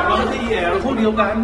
เราไม่ใช่แย่เราพวกเดียวกัน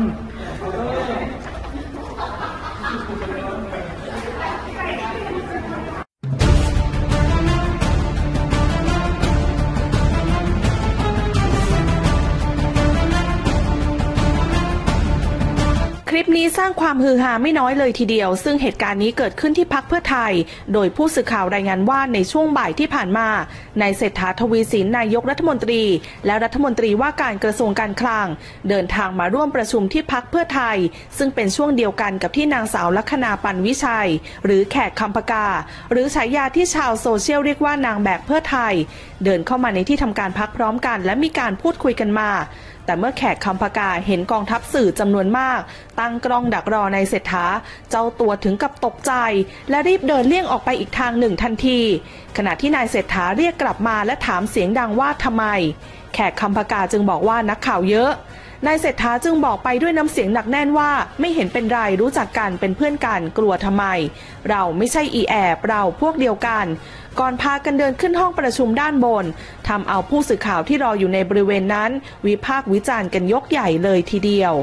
คลิปนี้สร้างความฮือฮาไม่น้อยเลยทีเดียวซึ่งเหตุการณ์นี้เกิดขึ้นที่พรรคเพื่อไทยโดยผู้สื่อข่าวรายงานว่าในช่วงบ่ายที่ผ่านมานายเศรษฐา ทวีสินนายกรัฐมนตรีและรัฐมนตรีว่าการกระทรวงการคลังเดินทางมาร่วมประชุมที่พรรคเพื่อไทยซึ่งเป็นช่วงเดียวกันกับที่นางสาวลัคนาปันวิชัยหรือแขกคำปากาหรือฉายาที่ชาวโซเชียลเรียกว่านางแบกเพื่อไทยเดินเข้ามาในที่ทำการพรรคพร้อมกันและมีการพูดคุยกันมาแต่เมื่อแขกคำปากาเห็นกองทัพสื่อจำนวนมากตั้งกล้องดักรอในเศรษฐาเจ้าตัวถึงกับตกใจและรีบเดินเลี่ยงออกไปอีกทางหนึ่งทันทีขณะที่นายเศรษฐาเรียกกลับมาและถามเสียงดังว่าทำไมแขกคำปากาจึงบอกว่านักข่าวเยอะนายเศรษฐาจึงบอกไปด้วยน้ำเสียงหนักแน่นว่าไม่เห็นเป็นไรรู้จักกันเป็นเพื่อนกันกลัวทำไมเราไม่ใช่อีแอบเราพวกเดียวกันก่อนพากันเดินขึ้นห้องประชุมด้านบนทำเอาผู้สื่อข่าวที่รออยู่ในบริเวณนั้นวิพากษ์วิจารณ์กันยกใหญ่เลยทีเดียว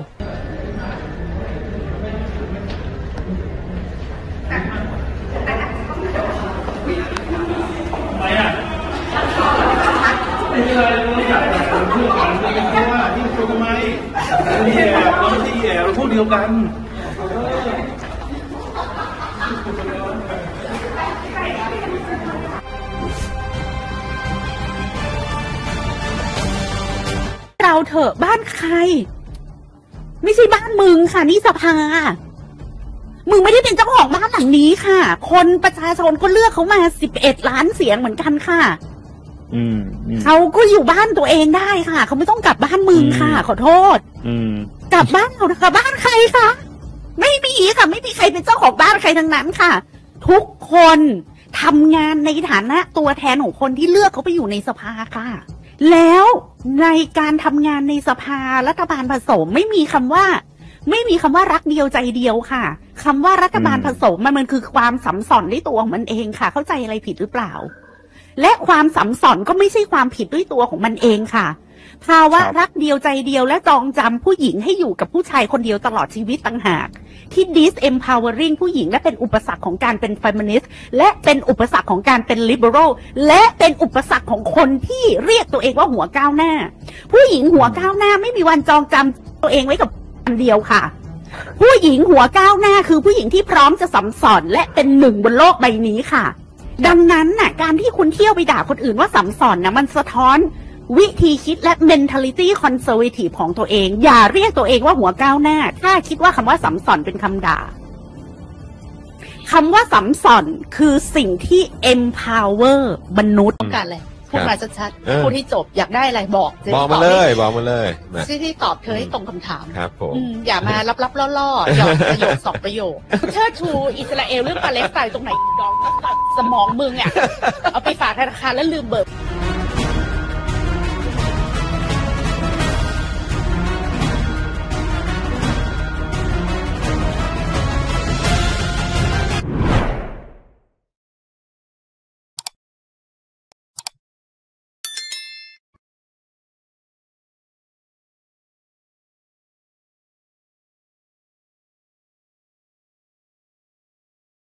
ไม่ใช่เราอยากเป็นเพื่อนกันเป็นเพราะว่าที่ทำไมเราไม่ใช่แย่เราพวกเดียวกันเราเถอะบ้านใครไม่ใช่บ้านมึงค่ะนี่สภามึงไม่ได้เป็นเจ้าของบ้านหลังนี้ค่ะคนประชาชนก็เลือกเขามา11 ล้านเสียงเหมือนกันค่ะเขาก็อยู่บ้านตัวเองได้ค่ะเขาไม่ต้องกลับบ้านมึงค่ะขอโทษกลับบ้านเรากลับบ้านใครคะไม่มีค่ะไม่มีใครเป็นเจ้าของบ้านใครทั้งนั้นค่ะทุกคนทำงานในฐานะตัวแทนของคนที่เลือกเขาไปอยู่ในสภาค่ะแล้วในการทำงานในสภารัฐบาลผสมไม่มีคำว่ารักเดียวใจเดียวค่ะคำว่ารัฐบาลผสมมันคือความสัมสอนในตัวของมันเองค่ะเข้าใจอะไรผิดหรือเปล่าและความสัมสอนก็ไม่ใช่ความผิดด้วยตัวของมันเองค่ะภาวะรักเดียวใจเดียวและจองจำผู้หญิงให้อยู่กับผู้ชายคนเดียวตลอดชีวิตต่างหากที่ disempowering ผู้หญิงและเป็นอุปสรรคของการเป็น feminist และเป็นอุปสรรคของการเป็น liberal และเป็นอุปสรรคของคนที่เรียกตัวเองว่าหัวก้าวหน้าผู้หญิงหัวก้าวหน้าไม่มีวันจองจำตัวเองไว้กับอันเดียวค่ะผู้หญิงหัวก้าวหน้าคือผู้หญิงที่พร้อมจะสัมสอนและเป็นหนึ่งบนโลกใบนี้ค่ะดังนั้นน่ะการที่คุณเที่ยวไปด่าคนอื่นว่าสัมสอนนะมันสะท้อนวิธีคิดและ mentality conservative ของตัวเองอย่าเรียกตัวเองว่าหัวก้าวหน้าถ้าคิดว่าคำว่าสัมสอนเป็นคำด่าคำว่าสัมสอนคือสิ่งที่ empower มนุษย์ต้องการอะไรพูดมาชัดๆพูดที่จบอยากได้อะไรบอกมาเลยที่ตอบเธอให้ตรงคำถามครับผมอย่ามาลับๆล่อๆหยอกประโยค2 ประโยคเชิดชูอิสราเอลเรื่องปาเลสไตน์ตรงไหนดองสมองมึงอ่ะเอาไปฝากธนาคารแล้วลืมเบิก